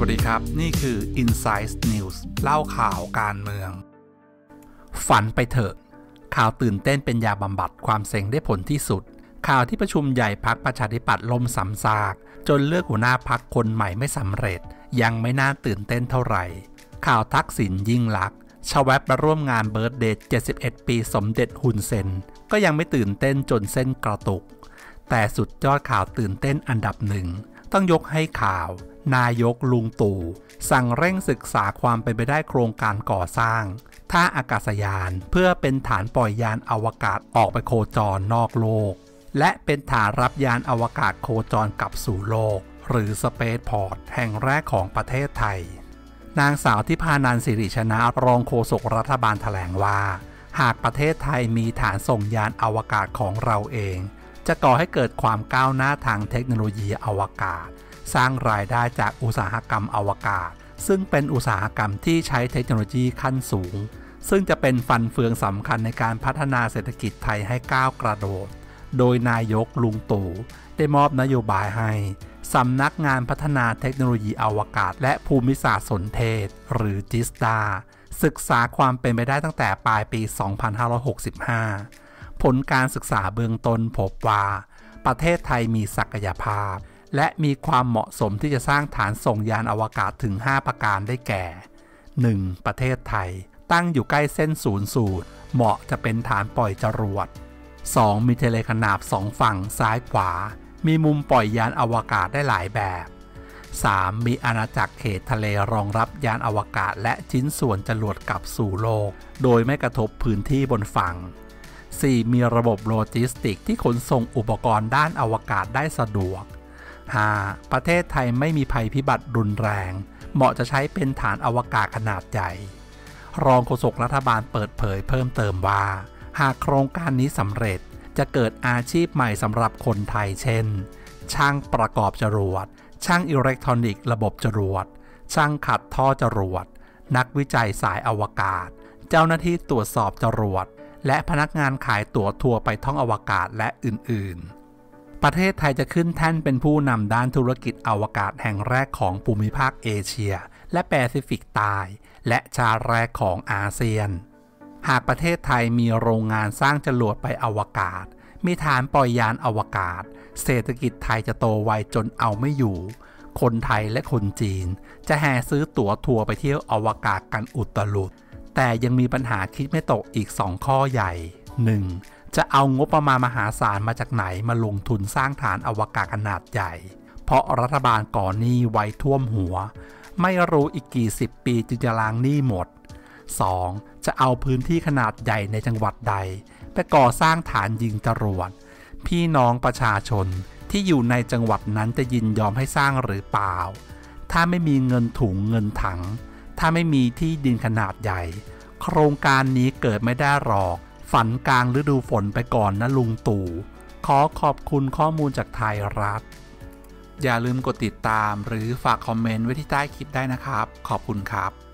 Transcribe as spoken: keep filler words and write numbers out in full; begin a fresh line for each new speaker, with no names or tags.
วัสดีครับนี่คือ Inside News เล่าข่าวการเมืองฝันไปเถอะข่าวตื่นเต้นเป็นยาบำบัดความเซ็งได้ผลที่สุดข่าวที่ประชุมใหญ่พรรคประชาธิปัตย์ล่มซ้ำซากจนเลือกหัวหน้าพรรคคนใหม่ไม่สำเร็จยังไม่น่าตื่นเต้นเท่าไหร่ข่าวทักษิณยิ่งลักษณ์ชแวบมาร่วมงานเบิร์ธเดย์เจ็ดสิบเอ็ดปีสมเด็จฮุนเซนก็ยังไม่ตื่นเต้นจนเส้นกระตุกแต่สุดยอดข่าวตื่นเต้นอันดับหนึ่งต้องยกให้ข่าวนายกลุงตู่สั่งเร่งศึกษาความเป็นไปได้โครงการก่อสร้างท่าอากาศยานเพื่อเป็นฐานปล่อยยานอวกาศออกไปโคจรนอกโลกและเป็นฐานรับยานอวกาศโคจรกลับสู่โลกหรือสเปซพอร์ตแห่งแรกของประเทศไทยนางสาวทิพานันท์สิริชนะรองโฆษกรัฐบาลแถลงว่าหากประเทศไทยมีฐานส่งยานอวกาศของเราเองจะก่อให้เกิดความก้าวหน้าทางเทคโนโลยีอวกาศสร้างรายได้จากอุตสาหกรรมอวกาศซึ่งเป็นอุตสาหกรรมที่ใช้เทคโนโลยีขั้นสูงซึ่งจะเป็นฟันเฟืองสำคัญในการพัฒนาเศรษฐกิจไทยให้ก้าวกระโดดโดยนายกลุงตู่ได้มอบนโยบายให้สำนักงานพัฒนาเทคโนโลยีอวกาศและภูมิศาสตร์สนเทศหรือจิสดาศึกษาความเป็นไปได้ตั้งแต่ปลายปี สองพันห้าร้อยหกสิบห้า ผลการศึกษาเบื้องต้นพบว่าประเทศไทยมีศักยภาพและมีความเหมาะสมที่จะสร้างฐานส่งยานอวกาศถึงห้าประการได้แก่ หนึ่ง. ประเทศไทยตั้งอยู่ใกล้เส้นศูนย์สูตรเหมาะจะเป็นฐานปล่อยจรวด สอง. มีทะเลขนาบสองฝั่งซ้ายขวามีมุมปล่อยยานอวกาศได้หลายแบบ สาม. มีอาณาจักรเขตทะเลรองรับยานอวกาศและชิ้นส่วนจรวดกลับสู่โลกโดยไม่กระทบพื้นที่บนฝั่ง สี่. มีระบบโลจิสติกที่ขนส่งอุปกรณ์ด้านอวกาศได้สะดวก ห้า. ประเทศไทยไม่มีภัยพิบัติรุนแรงเหมาะจะใช้เป็นฐานอวกาศขนาดใหญ่รองโฆษกรัฐบาลเปิดเผยเพิ่มเติมว่าหากโครงการนี้สำเร็จจะเกิดอาชีพใหม่สำหรับคนไทยเช่นช่างประกอบจรวดช่างอิเล็กทรอนิกส์ระบบจรวดช่างขัดท่อจรวดนักวิจัยสายอวกาศเจ้าหน้าที่ตรวจสอบจรวดและพนักงานขายตั๋วทัวร์ไปท่องอวกาศและอื่นๆประเทศไทยจะขึ้นแท่นเป็นผู้นำด้านธุรกิจอวกาศแห่งแรกของภูมิภาคเอเชียและแปซิฟิกใต้และชาติแรกของอาเซียนหากประเทศไทยมีโรงงานสร้างจรวดไปอวกาศมีฐานปล่อยยานอวกาศเศรษฐกิจไทยจะโตไวจนเอาไม่อยู่คนไทยและคนจีนจะแห่ซื้อตั๋วทัวร์ไปเที่ยวอวกาศกันอุตลุดแต่ยังมีปัญหาคิดไม่ตกอีกสองข้อใหญ่ หนึ่ง. จะเอางบประมาณมหาศาลมาจากไหนมาลงทุนสร้างฐานอวกาศขนาดใหญ่เพราะรัฐบาลก่อหนี้ไว้ท่วมหัวไม่รู้อีกกี่สิบปีจึงจะล้างหนี้หมด สอง. จะเอาพื้นที่ขนาดใหญ่ในจังหวัดใดไปก่อสร้างฐานยิงจรวดพี่น้องประชาชนที่อยู่ในจังหวัดนั้นจะยินยอมให้สร้างหรือเปล่าถ้าไม่มีเงินถุงเงินถังถ้าไม่มีที่ดินขนาดใหญ่โครงการนี้เกิดไม่ได้หรอกฝันกลางฤดูฝนไปก่อนนะลุงตู่ขอขอบคุณข้อมูลจากไทยรัฐอย่าลืมกดติดตามหรือฝากคอมเมนต์ไว้ที่ใต้คลิปได้นะครับขอบคุณครับ